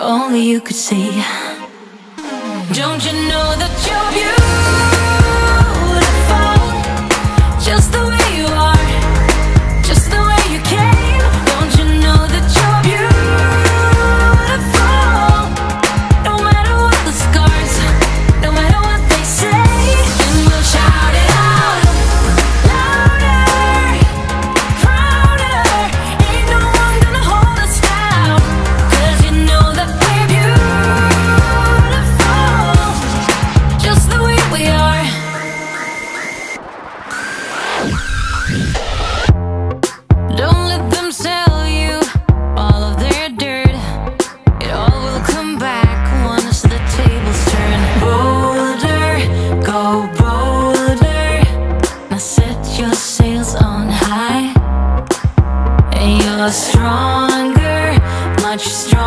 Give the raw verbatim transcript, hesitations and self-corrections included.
only you could see. Don't you know that you're beautiful, just the way you are, just the way you came. Don't you know that you're beautiful, no matter what the scars, no matter what they say. And we'll shout it out louder, prouder. Ain't no one gonna hold us down, 'cause you know that we're beautiful, just the way we are. Don't let them sell you all of their dirt. It all will come back once the tables turn. Bolder, go bolder. Now set your sails on high. And you're stronger, much stronger.